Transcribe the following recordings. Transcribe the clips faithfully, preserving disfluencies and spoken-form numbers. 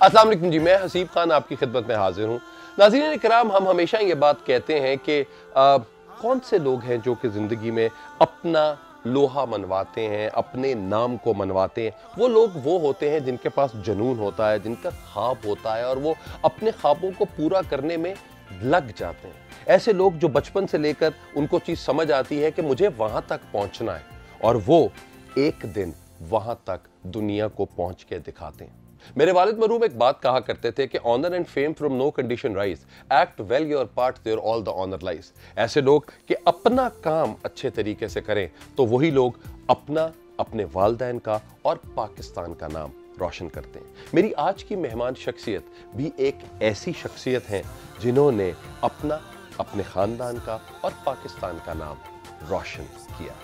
अस्सलाम वालेकुम जी, मैं हसीब खान आपकी खिदमत में हाजिर हूँ। नाज़रीन इकराम, हम हमेशा ये बात कहते हैं कि आ, कौन से लोग हैं जो कि ज़िंदगी में अपना लोहा मनवाते हैं, अपने नाम को मनवाते हैं। वो लोग वो होते हैं जिनके पास जुनून होता है, जिनका ख्वाब होता है और वो अपने ख्वाबों को पूरा करने में लग जाते हैं। ऐसे लोग जो बचपन से लेकर उनको चीज़ समझ आती है कि मुझे वहाँ तक पहुँचना है और वो एक दिन वहाँ तक दुनिया को पहुँच के दिखाते हैं। मेरे वालिद मरहूम एक बात कहा करते थे कि honour and fame from no condition rise, act well your part there all the honour lies. ऐसे लोग कि अपना काम अच्छे तरीके से करें तो वही लोग अपना, अपने वालिदैन का और पाकिस्तान का नाम रोशन करते हैं। मेरी आज की मेहमान शख्सियत भी एक ऐसी शख्सियत हैं जिन्होंने अपना, अपने ख़ानदान का और पाकिस्तान का नाम रोशन किया।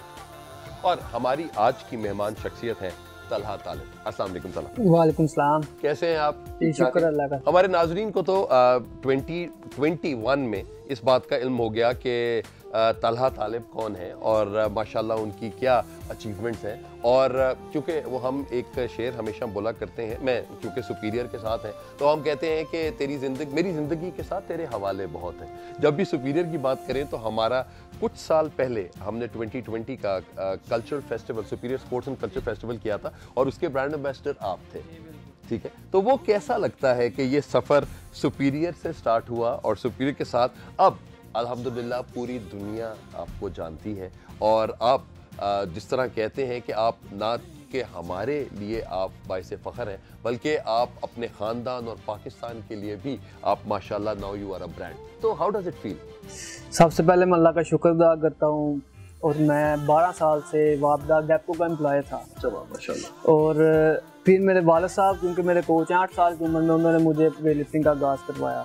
और हमारी आज की मेहमान शख्सियत हैं तलहा तालिब। अस्सलाम वालेकुम तलहा। वालेकुम सलाम। कैसे हैं आप? शुक्र अल्लाह का। हमारे नाजरीन को तो ट्वेंटी ट्वेंटी वन में इस बात का इल्म हो गया कि तलहा तालिब कौन है और माशाल्लाह उनकी क्या अचीवमेंट्स हैं। और क्योंकि वो हम एक शेर हमेशा बोला करते हैं, मैं क्योंकि सुपीरियर के साथ हैं तो हम कहते हैं कि तेरी ज़िंदगी मेरी ज़िंदगी के साथ तेरे हवाले बहुत हैं। जब भी सुपीरियर की बात करें तो हमारा कुछ साल पहले हमने ट्वेंटी ट्वेंटी का cultural festival, superior sports and culture festival किया था और उसके ब्रांड एम्बेसडर आप थे, ठीक है। तो वो कैसा लगता है कि ये सफ़र सुपीरियर से स्टार्ट हुआ और सुपीरियर के साथ अब अल्हम्दुलिल्लाह पूरी दुनिया आपको जानती है और आप जिस तरह कहते हैं कि आप ना कि हमारे लिए आप बाइसे फ़ख्र हैं बल्कि आप अपने ख़ानदान और पाकिस्तान के लिए भी आप माशाल्लाह now you are a brand. तो हाउ डज़ इट फील? सबसे पहले मैं अल्लाह का शुक्र अदा करता हूँ और मैं बारह साल से वापदा डेपो का एम्प्लॉय था माशाल्लाह। और फिर मेरे वालिद साहब क्योंकि मेरे कोच हैं, आठ साल की उम्र में उन्होंने मुझे वेट लिफ्टिंग का आगाज़ करवाया।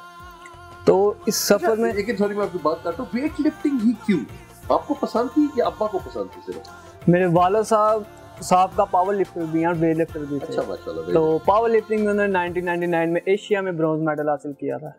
तो इस सफ़र में लेकिन सॉरी मैं आपकी बात करता हूँ, वेट लिफ्टिंग ही क्यों आपको पसंद थी या अब्बा को पसंद थी सिर्फ? मेरे वालिद साहब साहब का पावर लिफ्टर भी हैं और वेट लिफ्टर भी थे। अच्छा माशाल्लाह। तो पावर लिफ्टिंग में उन्होंने नाइनटीन नाइंटी नाइन में एशिया में ब्रॉन्ज मेडल हासिल किया था।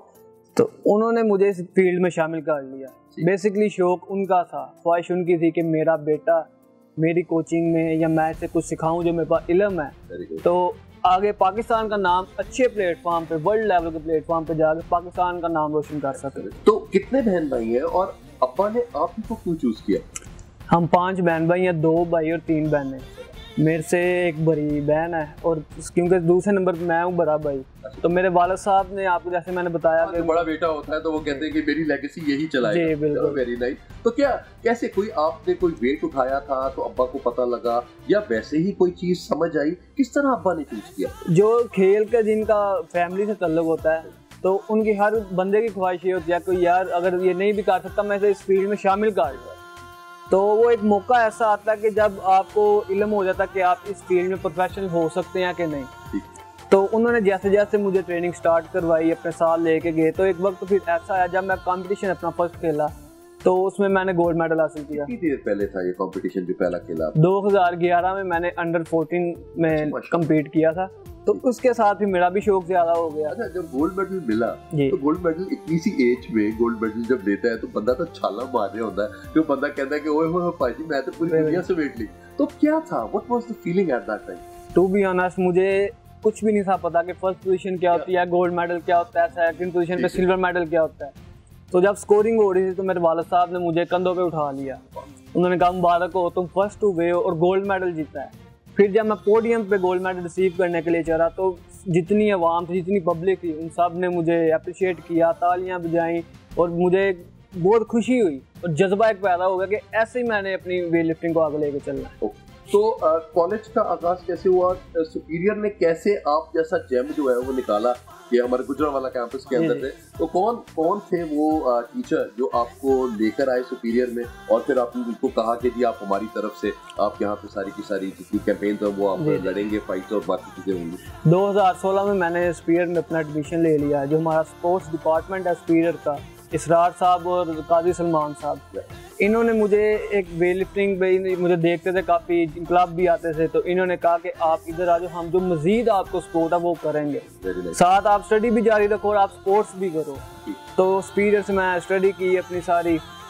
तो उन्होंने मुझे इस फील्ड में शामिल कर लिया। बेसिकली शौक उनका था, ख्वाहिश उनकी थी कि मेरा बेटा मेरी कोचिंग में या मैं से कुछ सिखाऊं जो मेरे पास इल्म है तो आगे पाकिस्तान का नाम अच्छे प्लेटफॉर्म पे, वर्ल्ड लेवल के प्लेटफॉर्म पे जाकर पाकिस्तान का नाम रोशन कर सके। तो कितने बहन भाई हैं और अब्बा ने आप ही को क्यों चूज किया? हम पांच बहन भाई हैं, दो भाई और तीन बहनें। मेरे से एक बड़ी बहन है और क्योंकि दूसरे नंबर पे मैं हूँ बड़ा भाई। तो मेरे वालिद साहब ने आपको जैसे मैंने बताया कि बड़ा बेटा होता है तो वो कहते हैं कि मेरी लेगेसी यही चलाएगा। जी बिल्कुल। Very nice. तो क्या कैसे कोई आपने कोई वेट उठाया था तो अब्बा को पता लगा या वैसे ही कोई चीज समझ आई, किस तरह अब्बा ने चूज किया? जो खेल का जिनका फैमिली से ताल्लुक होता है तो उनकी हर बंदे की ख्वाहिश ये होती है कि यार अगर ये नहीं भी कर सकता मैं इसे इस फील्ड में शामिल कर लूँ। तो वो एक मौका ऐसा आता है कि जब आपको इल्म हो जाता है कि आप इस फील्ड में प्रोफेशनल हो सकते हैं कि नहीं। तो उन्होंने जैसे जैसे मुझे ट्रेनिंग स्टार्ट करवाई, अपने साथ लेके गए। तो एक वक्त फिर ऐसा आया जब मैं कंपटीशन अपना फर्स्ट खेला तो उसमें मैंने गोल्ड मेडल हासिल किया। कितनी देर पहले था ये कंपटीशन जो पहला खेला? दो हज़ार ग्यारह में मैंने अंडर फोर्टीन में कम्पीट किया था। तो उसके साथ ही मेरा भी शौक ज्यादा हो गया। अच्छा, जब गोल्ड मेडल मिला तो गोल्ड मेडल इतनी सी एज में गोल्ड मेडल जब लेता है तो बंदा तो छाला मार रहा होता है, जो बंदा कहता है कि ओए होए पाजी मैं तो पूरी दुनिया से वेट ली। तो क्या था, what was the feeling at that time? To be honest मुझे कुछ भी नहीं था पता कि फर्स्ट पोजीशन क्या होती है, गोल्ड मेडल क्या होता है, सेकंड पोजीशन पे सिल्वर मेडल क्या होता है। तो जब स्कोरिंग हो रही थी तो मेरे वालिद साहब ने मुझे कंधों पे उठा लिया। उन्होंने कहा मुबारक हो, तुम फर्स्ट हुए हो और गोल्ड मेडल जीता है। फिर जब मैं पोडियम पे गोल्ड मेडल रिसीव करने के लिए चला तो जितनी आवाम थी, जितनी पब्लिक थी, उन सब ने मुझे अप्रिशिएट किया, तालियां बजाई और मुझे बहुत खुशी हुई और जज्बा एक पैदा हो गया कि ऐसे ही मैंने अपनी वेट लिफ्टिंग को आगे लेके चलना है। तो कॉलेज का आगाज कैसे हुआ? सुपीरियर ने कैसे आप जैसा जेम जो है वो निकाला कि हमारे गुजरांवाला कैंपस के अंदर थे? तो कौन कौन थे वो टीचर जो आपको लेकर आए सुपीरियर में और फिर आपने उनको कहा कि जी आप हमारी तरफ से आप यहाँ पे सारी की सारी जितनी कैंपेन था वो आप लड़ेंगे, फाइट और बाकी चीजें होंगी? दो हज़ार सोलह में मैंने सुपीरियर में अपना एडमिशन ले लिया। जो हमारा स्पोर्ट्स डिपार्टमेंट है सुपीरियर का, इसरार साहब और काजी सलमान साहब, इन्होंने मुझे एक वेट लिफ्टिंग पे मुझे देखते थे, काफ़ी क्लब भी आते थे। तो इन्होंने कहा कि आप इधर आ जाओ, हम जो मजीद आपको सपोर्ट है वो करेंगे, साथ आप स्टडी भी जारी रखो और आप स्पोर्ट्स भी करो। तो सुपीरियर से मैं स्टडी की अपनी सारी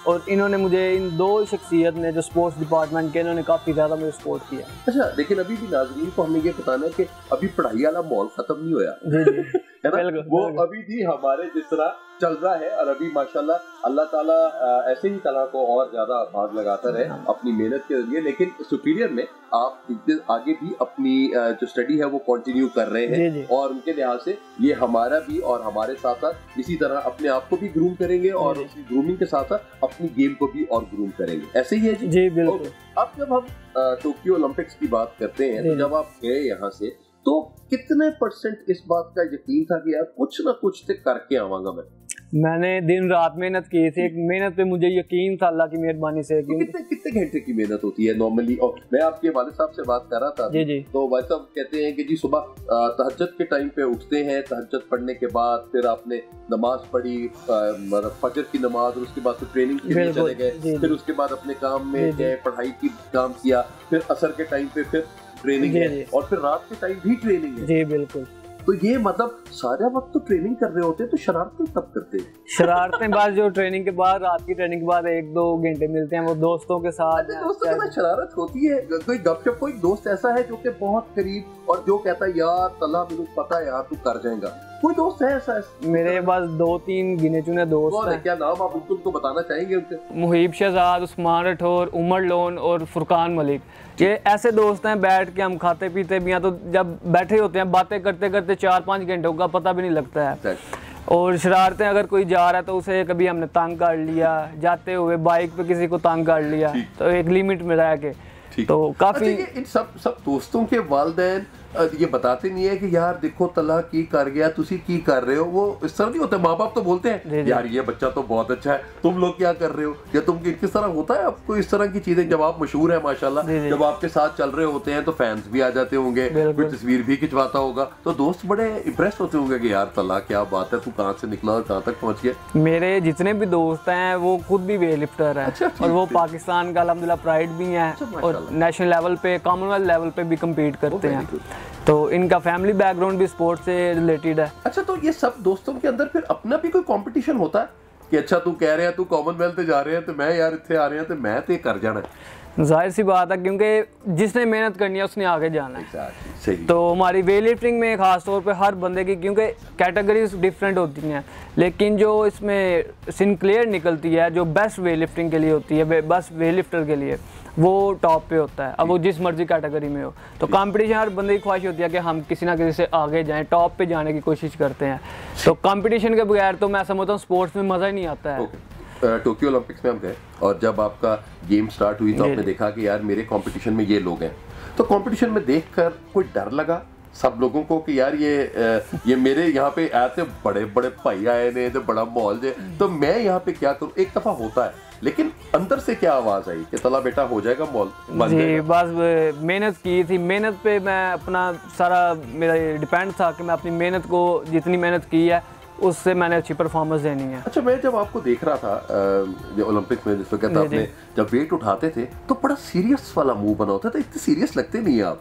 और इन्होंने मुझे, इन दो शख्सियत ने जो स्पोर्ट्स डिपार्टमेंट के, इन्होंने काफ़ी ज़्यादा मुझे सपोर्ट किया। अच्छा, लेकिन अभी भी नाज़रीन को हमें ये बताना है कि अभी पढ़ाई वाला माहौल खत्म नहीं होया जी जी है ना, वो अभी भी हमारे जिस तरह चल रहा है, और अभी माशाल्लाह अल्लाह ताला ऐसे ही तरह को और ज्यादा भाग लगाता रहे अपनी मेहनत के जरिए। लेकिन सुपीरियर में आप आगे भी अपनी जो स्टडी है वो कंटिन्यू कर रहे हैं, और उनके लिहाज से ये हमारा भी और हमारे साथ साथ इसी तरह अपने आप को भी ग्रूम करेंगे और उसी ग्रूमिंग के साथ साथ अपनी गेम को भी और ग्रूम करेंगे। ऐसे ही है जी? जी बिल्कुल। अब जब हम टोक्यो ओलंपिक्स की बात करते हैं, तो जब आप गए यहाँ से, तो कितने परसेंट इस बात का यकीन था कि यार कुछ ना कुछ तो करके आवांगा मैं? मैंने दिन रात मेहनत की थी, एक मेहनत पे मुझे यकीन था अल्लाह की मेहरबानी से। तो कितने कितने घंटे की मेहनत होती है नॉर्मली? और मैं आपके वालिद साहब से बात कर रहा था जी जी। तो वालिद साहब कहते हैं कि जी सुबह तहज्जुद के टाइम पे उठते हैं, तहज्जुद पढ़ने के बाद फिर आपने नमाज पढ़ी, मतलब फजर की नमाज, और उसके बाद फिर ट्रेनिंग के लिए चले गए, फिर उसके बाद अपने काम में गए, पढ़ाई की काम किया, फिर असर के टाइम पे फिर ट्रेनिंग है, और फिर रात के टाइम भी ट्रेनिंग है। जी बिल्कुल। तो ये मतलब सारा वक्त तो ट्रेनिंग कर रहे होते हैं, तो शरारतें कब करते हैं? शरारतें बाद जो ट्रेनिंग के बाद, रात की ट्रेनिंग के बाद एक दो घंटे मिलते हैं वो दोस्तों के साथ। दोस्तों के साथ शरारत होती है, कोई गपशप, कोई दोस्त ऐसा है जो कि बहुत करीब और जो कहता है यार तला मुझे पता है यार तू कर जाएगा, कोई दोस्त है ऐसा? मेरे पास दो तीन गिने चुने दोस्त हैं। क्या नाम आप उनको बताना चाहेंगे उनके? मुहीब शहजाद, उस्मान राठौर, उमर लोन और फुरकान मलिक, ये ऐसे दोस्त हैं, बैठ के हम खाते पीते भी हैं, तो जब बैठे होते हैं बातें करते करते चार पाँच घंटों का पता भी नहीं लगता है। और शरारतें, अगर कोई जा रहा है तो उसे कभी हमने तंग कर लिया, जाते हुए बाइक पे किसी को तंग कर लिया, तो एक लिमिट में रह के, तो काफी। इन सब सब दोस्तों के वालिदैन ये बताते नहीं है कि यार देखो तला की कर गया, तुसी की कर रहे हो, वो इस तरह नहीं होता। माँ बाप तो बोलते हैं यार ये बच्चा तो बहुत अच्छा है, तुम लोग क्या कर रहे हो, या तुम किस तरह होता है आपको इस तरह की चीजें? जब आप मशहूर है माशाल्लाह, जब आपके साथ चल रहे होते हैं तो फैंस भी आ जाते होंगे, कोई तस्वीर भी खिंचवाता होगा, तो दोस्त बड़े इम्प्रेस होते होंगे कि यार तला क्या बात है, तू कहाँ से निकला और कहाँ तक पहुँच गया। मेरे जितने भी दोस्त हैं वो खुद भी वेट लिफ्टर है, और वो पाकिस्तान का अल्हम्दुलिल्लाह प्राइड भी है, और नेशनल लेवल पे, कॉमनवेल्थ लेवल पे भी कम्पीट करते हैं, तो इनका फैमिली बैकग्राउंड भी स्पोर्ट्स से रिलेटेड है। अच्छा, तो ये सब दोस्तों के अंदर फिर अपना भी कोई कंपटीशन होता है कि अच्छा तू कह रहे हैं तू कॉमनवेल्थ जा रहे हैं तो मैं यार इतने आ रहे हैं तो मैं तो कर जाना है? जाहिर सी बात है, क्योंकि जिसने मेहनत करनी है उसने आगे जाना है। exactly, सही। तो हमारी वेट लिफ्टिंग में खास तौर पे हर बंदे की, क्योंकि कैटेगरीज डिफरेंट होती हैं, लेकिन जो इसमें सिंक्लेयर निकलती है जो बेस्ट वेट लिफ्टिंग के लिए होती है, बेस्ट वेट लिफ्टर के लिए, वो टॉप पे होता है। अब वो जिस मर्जी कैटेगरी में हो, तो कंपटीशन हर बंदे की ख्वाहिश होती है कि हम किसी ना किसी से आगे जाएं, टॉप पे जाने की कोशिश करते हैं। तो कंपटीशन के बगैर तो मैं समझता हूँ स्पोर्ट्स में मज़ा ही नहीं आता है। okay. टोक्यो ओलंपिक्स में हम गए, और जब आपका गेम स्टार्ट हुई तो आपने देखा कि यार मेरे कंपटीशन में ये लोग हैं, तो कंपटीशन में देखकर कोई डर लगा सब लोगों को कि यार ये ये मेरे यहाँ पे ऐसे बड़े बड़े भाई आए ने तो बड़ा माहौल है, तो मैं यहाँ पे क्या करूँ? एक दफा होता है, लेकिन अंदर से क्या आवाज आई कि तला बेटा हो जाएगा, मॉल बन जी जाएगा? बस मेहनत की थी, मेहनत पे मैं अपना सारा मेरा डिपेंड था कि मैं अपनी मेहनत को, जितनी मेहनत की है उससे मैंने अच्छी परफॉर्मेंस देनी है। अच्छा, मैं जब आपको देख रहा था जो ओलंपिक में, जिस वक्त आपने जब वेट उठाते थे तो बड़ा सीरियस वाला मुंह बना होता था, इतने सीरियस लगते नहीं आप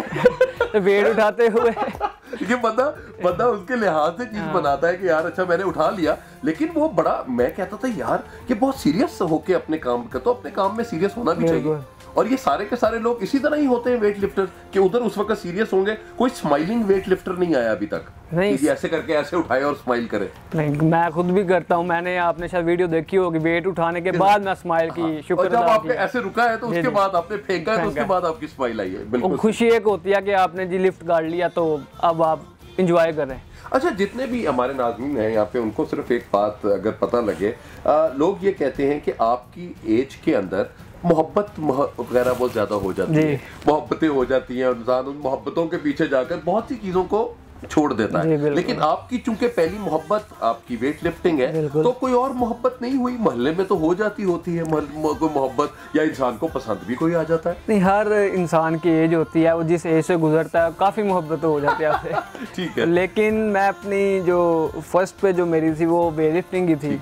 तो वेट उठाते हुए ये बंदा बंदा उसके लिहाज से चीज बनाता है कि यार अच्छा मैंने उठा लिया, लेकिन वो बड़ा, मैं कहता था यार कि बहुत सीरियस होके अपने काम का, तो अपने काम में सीरियस होना भी चाहिए। और ये सारे के सारे लोग इसी तरह ही होते हैं वेट लिफ्टर, कि उधर उस वक्त सीरियस होंगे। कोई स्माइलिंग वेट लिफ्टर नहीं आया अभी तक नहीं, कि ऐसे करके ऐसे उठाए और स्माइल करे। नहीं, मैं खुद भी करता हूँ, मैंने आपने शायद वीडियो देखी होगी, वेट उठाने के बाद मैं स्माइल की, शुक्र जब आपने ऐसे रुका है तो उसके बाद आपने फेंका है तो उसके बाद आपकी स्माइल आई है। बिल्कुल खुशी एक होती है कि आपने जी लिफ्ट कर लिया, तो अब आप इंजॉय कर रहे हैं। अच्छा, जितने भी हमारे नाज़रीन हैं यहाँ पे, उनको सिर्फ एक बात अगर पता लगे, आ, लोग ये कहते हैं कि आपकी एज के अंदर मोहब्बत वगैरह बहुत ज्यादा हो जाती है, मोहब्बतें हो जाती हैं, इंसान उन मोहब्बतों के पीछे जाकर बहुत सी चीजों को छोड़ देता है। लेकिन आपकी चूंकि पहली मोहब्बत आपकी वेट लिफ्टिंग है, तो कोई और मोहब्बत नहीं हुई? मोहल्ले में तो हो जाती होती है कोई मोहब्बत, या इंसान को पसंद भी कोई आ जाता है? नहीं, हर इंसान की एज होती है, वो जिस एज से गुजरता है काफ़ी मोहब्बत हो जाती है आपसे। ठीक है। लेकिन मैं अपनी जो फर्स्ट पे जो मेरी थी वो वेट लिफ्टिंग की थी,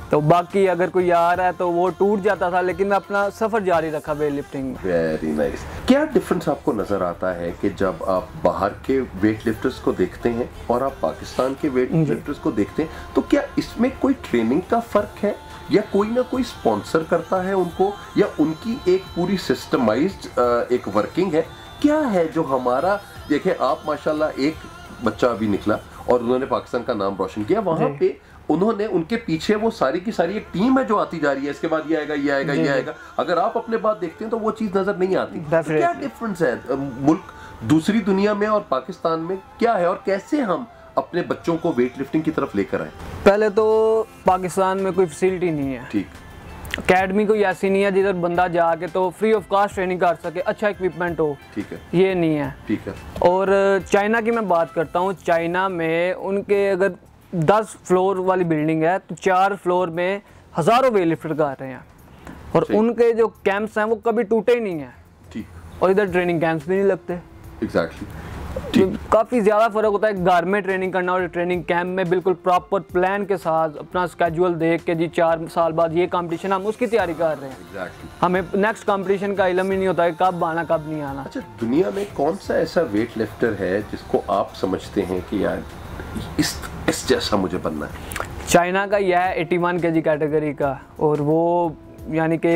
तो बाकी अगर कोई आ रहा है तो वो टूट जाता था, लेकिन मैं अपना सफ़र जारी रखा वेट लिफ्टिंग में। Very nice. क्या डिफरेंस आपको नज़र आता है कि जब आप बाहर के वेट लिफ्टर्स को देखते हैं और आप पाकिस्तान के वेट लिफ्टर्स को देखते हैं, तो क्या इसमें कोई ट्रेनिंग का फ़र्क है, या कोई ना कोई स्पॉन्सर करता है उनको, या उनकी एक पूरी सिस्टमाइज्ड एक वर्किंग है? क्या है जो हमारा, देखें आप माशाल्लाह एक बच्चा अभी निकला और उन्होंने पाकिस्तान का नाम रोशन किया, वहाँ पे उन्होंने उनके पीछे वो सारी की सारी एक टीम है जो आती जा रही है, इसके बाद ये आएगा ये आएगा ये आएगा। अगर आप अपने बात देखते हैं तो वो चीज़ नज़र नहीं आती। तो क्या डिफरेंस है मुल्क दूसरी दुनिया में और पाकिस्तान में, क्या है और कैसे हम अपने बच्चों को वेट लिफ्टिंग की तरफ लेकर आए? पहले तो पाकिस्तान में कोई फैसिलिटी नहीं है, ठीक, अकेडमी कोई ऐसी नहीं है जिधर बंदा जाके तो फ्री ऑफ कॉस्ट ट्रेनिंग कर सके, अच्छा इक्विपमेंट हो, ठीक है, ये नहीं है, ठीक है। और चाइना की मैं बात करता हूँ, चाइना में उनके अगर दस फ्लोर वाली बिल्डिंग है तो चार फ्लोर में हज़ारों वेट लिफ्टर कर रहे हैं, और उनके जो कैंप्स हैं वो कभी टूटे ही नहीं हैं, ठीक। और इधर ट्रेनिंग कैंप्स भी नहीं लगते। एग्जैक्टली, तो काफ़ी ज़्यादा फ़र्क होता है घर में ट्रेनिंग करना और ट्रेनिंग कैंप में बिल्कुल प्रॉपर प्लान के साथ अपना स्केड्यूल देख के, जी चार साल बाद ये कंपटीशन, हम उसकी तैयारी कर रहे हैं। exactly. हमें नेक्स्ट कंपटीशन का इल्म ही नहीं होता है कब आना कब नहीं आना। अच्छा, दुनिया में कौन सा ऐसा वेट लिफ्टर है जिसको आप समझते हैं कि यार इस इस जैसा मुझे बनना है? चाइना का यह है इक्यासी केजी कैटेगरी का, और वो यानी कि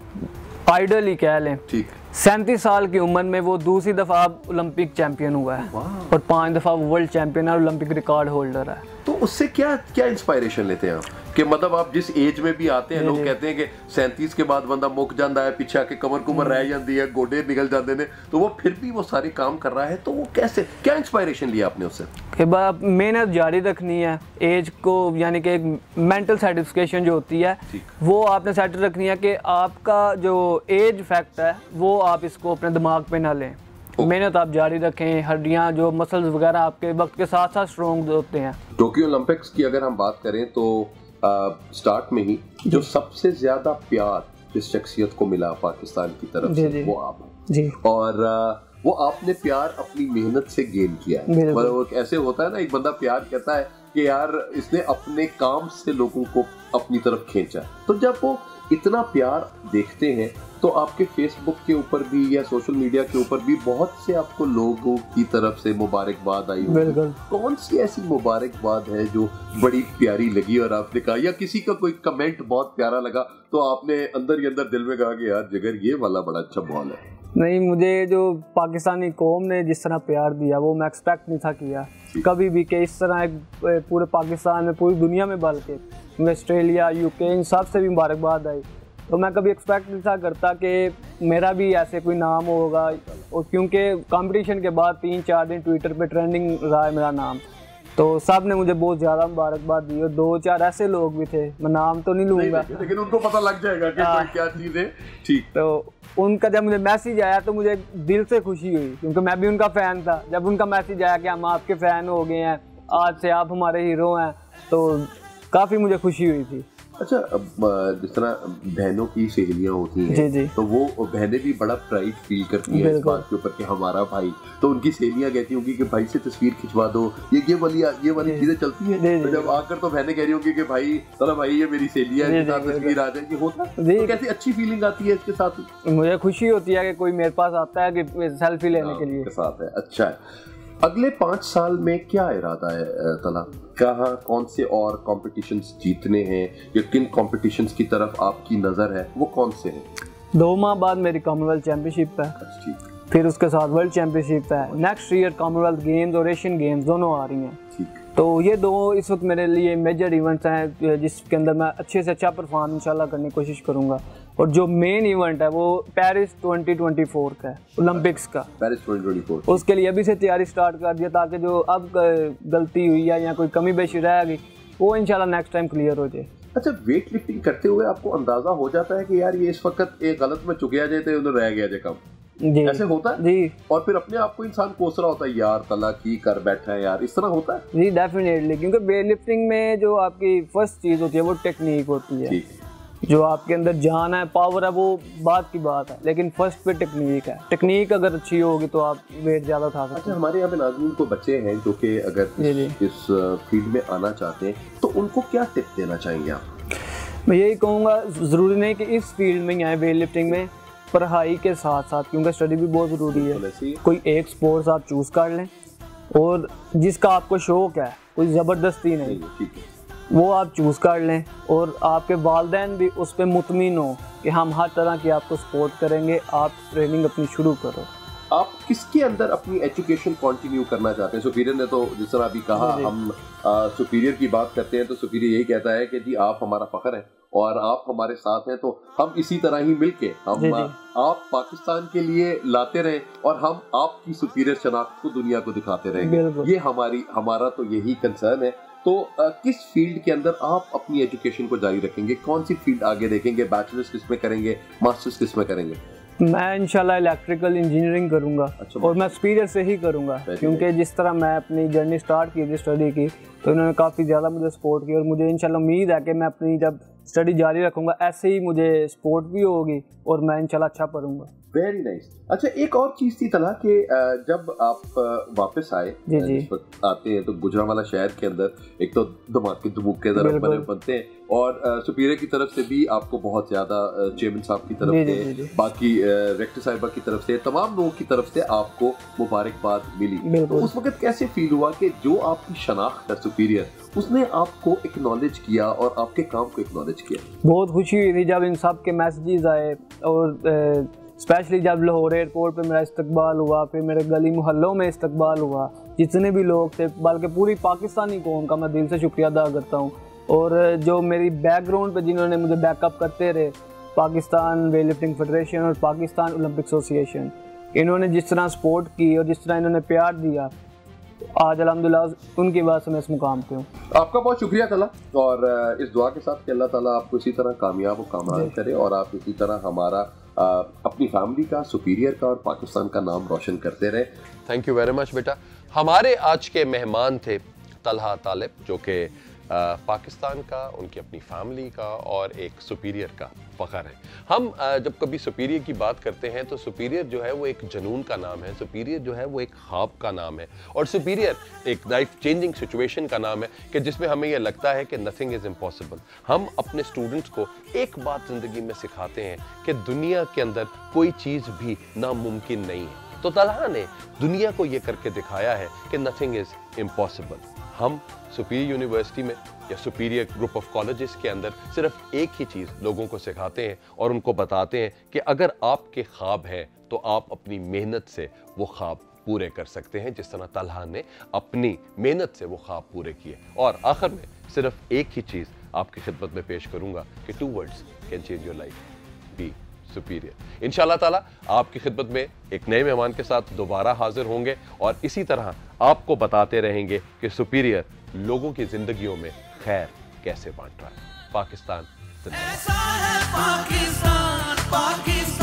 आइडल ही कह लें, ठीक। सैंतीस साल की उम्र में वो दूसरी दफ़ा ओलंपिक चैंपियन हुआ है और पांच दफ़ा वर्ल्ड चैंपियन और ओलंपिक रिकॉर्ड होल्डर है। तो उससे क्या क्या इंस्पायरेशन लेते हैं आप? कि मतलब आप जिस एज में भी आते हैं, लोग कहते हैं कि सैंतीस के बाद बंदा मुक जाता है, पीछे आके कमर कुमर रह जाती है, गोडे निकल जाते हैं, तो वो फिर भी वो सारे काम कर रहा है, तो वो कैसे, क्या इंस्पायरेशन लिया आपने उससे? कि बाप मेहनत जारी रखनी है, एज को यानी कि एक मेंटल सेटिस्फेक्शन जो होती है वो आपने सेट रखनी है कि आपका जो एज फैक्ट है वो आप इसको अपने दिमाग पे ना लें, मेहनत आप जारी रखें, हड्डियां जो मसल्स वगैरह आपके वक्त के साथ साथ स्ट्रॉन्ग होते हैं। टोक्यो ओलंपिक्स की अगर हम बात करें तो स्टार्ट में ही जो सबसे ज्यादा प्यार जिस शख्सियत को मिला पाकिस्तान की तरफ जी, से जी, वो आप जी। और आ, वो आपने प्यार अपनी मेहनत से गेन किया है। मतलब ऐसे होता है ना, एक बंदा प्यार कहता है कि यार इसने अपने काम से लोगों को अपनी तरफ खींचा, तो जब वो इतना प्यार देखते हैं तो आपके फेसबुक के ऊपर भी या सोशल मीडिया के ऊपर भी बहुत से आपको लोगों की तरफ से मुबारकबाद आई होगी। कौन सी ऐसी मुबारकबाद है जो बड़ी प्यारी लगी और आपने कहा, या किसी का कोई कमेंट बहुत प्यारा लगा तो आपने अंदर ही अंदर दिल में कहा कि यार जिगर ये वाला बड़ा अच्छा बॉल है? नहीं, मुझे जो पाकिस्तानी कौम ने जिस तरह प्यार दिया वो मैं एक्सपेक्ट नहीं था किया कभी भी, कि इस तरह एक पूरे पाकिस्तान में, पूरी दुनिया में, बल्कि ऑस्ट्रेलिया, यूके, इन सब से भी मुबारकबाद आई। तो मैं कभी एक्सपेक्ट नहीं था करता कि मेरा भी ऐसे कोई नाम होगा, और क्योंकि कंपटीशन के बाद तीन चार दिन ट्विटर पे ट्रेंडिंग रहा है मेरा नाम, तो सब ने मुझे बहुत ज़्यादा मुबारकबाद दी। और दो चार ऐसे लोग भी थे, मैं नाम तो नहीं लूँगा, लेकिन उनको पता लग जाएगा कि कोई क्या चीज़ है, ठीक। तो उनका जब मुझे मैसेज आया तो मुझे दिल से खुशी हुई, क्योंकि मैं भी उनका फ़ैन था। जब उनका मैसेज आया कि हम आपके फ़ैन हो गए हैं, आज से आप हमारे हीरो हैं, तो काफ़ी मुझे खुशी हुई थी। अच्छा, जिस तरह बहनों की सहेलियां होती हैं, जी जी, तो वो बहनें भी बड़ा प्राइड फील करती हैं इस बात के ऊपर कि हमारा भाई, तो उनकी सहेलियां कहती होंगी कि भाई से तस्वीर खिंचवा दो, ये ये वाली ये वाली चीजें चलती हैं। तो जब आकर तो बहनें कह रही होंगी कि भाई चलो भाई ये मेरी सहेली है, इसके साथ तस्वीर आ जाएगी, होता है तो कैसी अच्छी फीलिंग आती है इसके साथ? मुझे खुशी होती है कि कोई मेरे पास आता है कि सेल्फी लेने के लिए साथ है। अच्छा है, अगले पाँच साल में क्या इरादा है तला? कहाँ कौन से और कॉम्पिटिशन्स जीतने हैं, या किन कॉम्पिटिशन्स की तरफ आपकी नज़र है, वो कौन से हैं? दो माह बाद मेरी कॉमनवेल्थ चैंपियनशिप है, फिर उसके साथ वर्ल्ड चैंपियनशिप है, नेक्स्ट ईयर कॉमनवेल्थ गेम्स और एशियन गेम्स दोनों आ रही हैं। तो ये दो इस वक्त मेरे लिए मेजर इवेंट्स हैं जिसके अंदर मैं अच्छे से अच्छा परफॉर्म इंशाल्लाह करने की कोशिश करूँगा। और जो मेन इवेंट है वो पेरिस ट्वेंटी ट्वेंटी फोर का है, ओलंपिक्स का, पेरिस ट्वेंटी ट्वेंटी फोर। उसके लिए अभी से तैयारी स्टार्ट कर दिया, ताकि जो अब गलती हुई है या कोई कमी बेशी रह गई वो इंशाल्लाह नेक्स्ट टाइम क्लियर हो जाए। अच्छा, वेट लिफ्टिंग करते हुए आपको अंदाजा हो जाता है कि यार ये इस वक्त एक गलत में चुकिया जाए तो उधर रह गया जाए कम, जी ऐसे होता है जी, और फिर अपने आप को इंसान कोस रहा होता है, यार तला की कर बैठा है यार, इस तरह होता है? जी डेफिनेटली, क्योंकि वेट लिफ्टिंग में जो आपकी फर्स्ट चीज़ होती है वो टेक्निक होती है, जो आपके अंदर जान है, पावर है, वो बात की बात है, लेकिन फर्स्ट पे टेक्निक है। टेक्निक अगर अच्छी होगी तो आप वेट ज़्यादा उठा सकते हैं। अच्छा, हमारे यहाँ पे नाज़रीन को बच्चे हैं जो कि अगर इस, इस फील्ड में आना चाहते हैं तो उनको क्या टिप देना चाहेंगे आप? मैं यही कहूँगा, ज़रूरी नहीं कि इस फील्ड में ही आए वेट लिफ्टिंग में, पढ़ाई के साथ साथ, क्योंकि स्टडी भी बहुत ज़रूरी है, कोई एक स्पोर्ट्स आप चूज़ कर लें और जिसका आपको शौक़ है, कोई ज़बरदस्ती नहीं, वो आप चूज़ कर लें और आपके वालिदैन भी उस पर मुतमिन हो कि हम हर तरह की आपको सपोर्ट करेंगे, आप ट्रेनिंग अपनी शुरू करो। आप किसके अंदर अपनी एजुकेशन कंटिन्यू करना चाहते हैं? सुपीरियर ने तो जिस तरह अभी कहा, हम सुपीरियर की बात करते हैं तो सुपीरियर यही कहता है कि जी आप हमारा फख्र है और आप हमारे साथ हैं, तो हम इसी तरह ही मिलके हम जी जी। आप पाकिस्तान के लिए लाते रहें और हम आपकी सुपीरियर शनाख्त को दुनिया को दिखाते रहेंगे। ये हमारी हमारा तो यही कंसर्न है। तो uh, किस फील्ड के अंदर आप अपनी एजुकेशन को जारी रखेंगे? कौन सी फील्ड आगे देखेंगे? बैचलर्स किस में करेंगे, मास्टर्स किस में करेंगे? मैं इंशाल्लाह इलेक्ट्रिकल इंजीनियरिंग करूंगा। अच्छा, और मैं सुपीरियर से ही करूंगा, क्योंकि जिस तरह मैं अपनी जर्नी स्टार्ट की थी स्टडी की, तो इन्होंने काफ़ी ज़्यादा मुझे सपोर्ट किया और मुझे इंशाल्लाह उम्मीद है कि मैं अपनी जब स्टडी जारी रखूंगा ऐसे ही मुझे सपोर्ट भी होगी और मैं इंशाल्लाह अच्छा पढ़ूंगा। Very nice. अच्छा, एक और चीज़ थी तला कि जब आप वापस आए, जी जी, इस वक्त आते हैं तो गुजरांवाला शहर के अंदर एक तो धमाके धमूके ज़रा बने बनते हैं और सुपीरियर की तरफ से भी आपको बहुत ज़्यादा, चेयरमैन साहब की तरफ से, बाकी रेक्टर साहिबा की तरफ से, तमाम लोगों की तरफ से आपको मुबारकबाद मिली। तो उस वक्त कैसे फील हुआ कि जो आपकी शनाख्त है सुपीरियर, उसने आपको एक्नॉलेज किया और आपके काम को एक्नॉलेज किया? बहुत खुशी हुई थी जब इन सब के मैसेजेस आए और स्पेशली जब लाहौर एयरपोर्ट पे मेरा इस्तकबाल हुआ, फिर मेरे गली मोहल्लों में इस्तकबाल हुआ, जितने भी लोग थे, बल्कि पूरी पाकिस्तानी कौम का मैं दिल से शुक्रिया अदा करता हूँ। और जो मेरी बैकग्राउंड पे जिन्होंने मुझे बैकअप करते रहे, पाकिस्तान वेट लिफ्टिंग फेडरेशन और पाकिस्तान ओलंपिक एसोसिएशन, इन्होंने जिस तरह सपोर्ट की और जिस तरह इन्होंने प्यार दिया, आज अल्हम्दुलिल्लाह उनकी वजह से मैं इस मुकाम पे हूँ। आपका बहुत शुक्रिया तला, और इस दुआ के साथ कि अल्लाह ताला आपको इसी तरह कामयाब और कामयाब करे और आप इसी तरह हमारा आ, अपनी फैमिली का, सुपीरियर का और पाकिस्तान का नाम रोशन करते रहे। थैंक यू वेरी मच बेटा। हमारे आज के मेहमान थे तलहा तालिब, जो कि पाकिस्तान का, उनकी अपनी फैमिली का और एक सुपीरियर का फ़ख्र है। हम आ, जब कभी सुपीरियर की बात करते हैं तो सुपीरियर जो है वो एक जुनून का नाम है, सुपीरियर जो है वो एक ख्वाब का नाम है, और सुपीरियर एक लाइफ चेंजिंग सिचुएशन का नाम है कि जिसमें हमें ये लगता है कि नथिंग इज़ इम्पॉसिबल। हम अपने स्टूडेंट्स को एक बात ज़िंदगी में सिखाते हैं कि दुनिया के अंदर कोई चीज़ भी नामुमकिन नहीं है। तो तलहा ने दुनिया को ये करके दिखाया है कि नथिंग इज़ इम्पॉसिबल। हम सुपीरियर यूनिवर्सिटी में या सुपीरियर ग्रुप ऑफ कॉलेजेस के अंदर सिर्फ एक ही चीज़ लोगों को सिखाते हैं और उनको बताते हैं कि अगर आपके ख्वाब हैं तो आप अपनी मेहनत से वो ख्वाब पूरे कर सकते हैं, जिस तरह तलहा ने अपनी मेहनत से वो ख्वाब पूरे किए। और आखिर में सिर्फ एक ही चीज़ आपकी खिदमत में पेश करूँगा कि two words can change your life, be superior. इंशाल्लाह ताला आपकी खिदमत में एक नए मेहमान के साथ दोबारा हाजिर होंगे और इसी तरह आपको बताते रहेंगे कि सुपीरियर लोगों की जिंदगियों में खैर कैसे बांट रहा है। पाकिस्तान जिंदाबाद।